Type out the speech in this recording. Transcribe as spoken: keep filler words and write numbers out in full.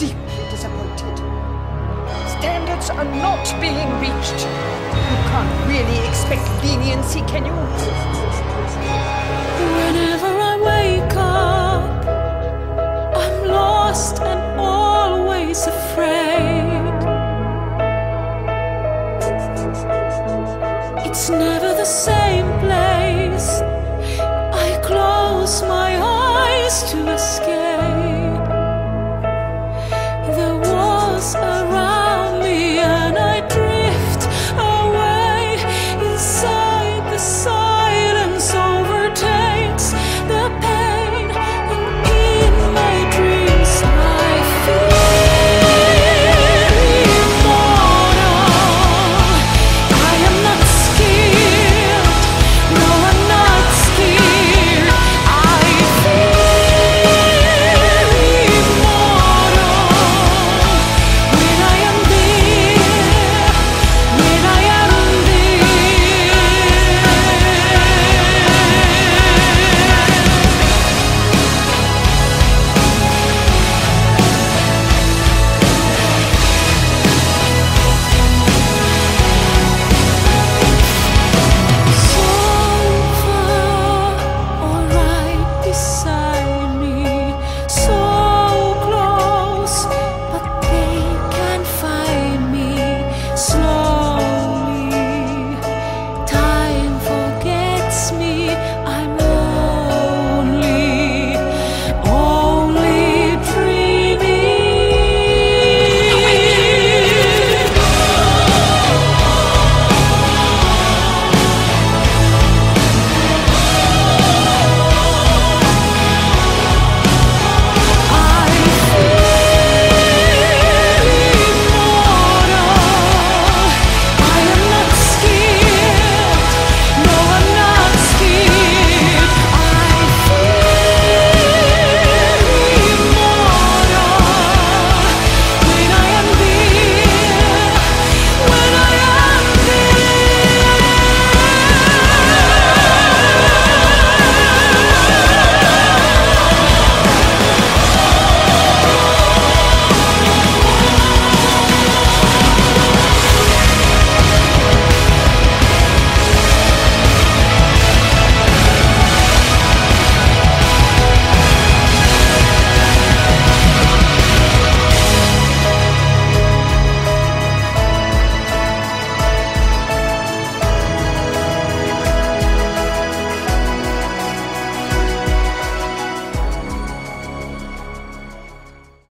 deeply disappointed. Standards are not being reached. You can't really expect leniency, can you? Whenever I wake up, I'm lost and always afraid. It's never the same place. I close my eyes to escape.